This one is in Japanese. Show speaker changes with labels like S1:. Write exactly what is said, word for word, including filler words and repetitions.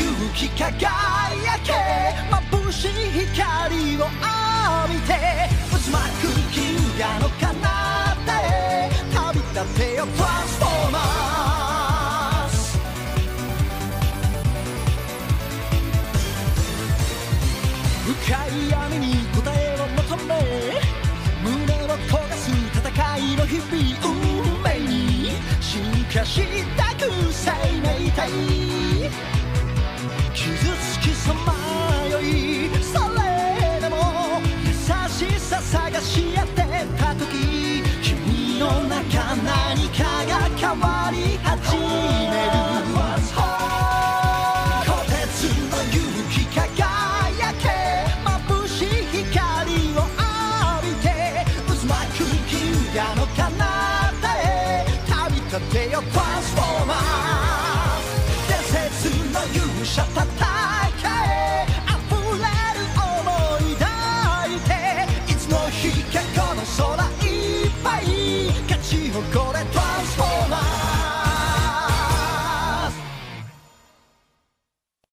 S1: 勇気輝け眩しい光を浴びて渦巻く銀河の彼方へ旅立てよトランスフォーマーズ深い闇に答えを求め胸を焦がす戦いの日々運命に進化したく生命体傷つきさまよいそれでも優しさ探し当てた時君の中何かが変わり始める鋼鉄の勇気輝け眩しい光を浴びて渦巻く銀河の彼方へ旅立てよトランスフォーマー伝説の勇者たた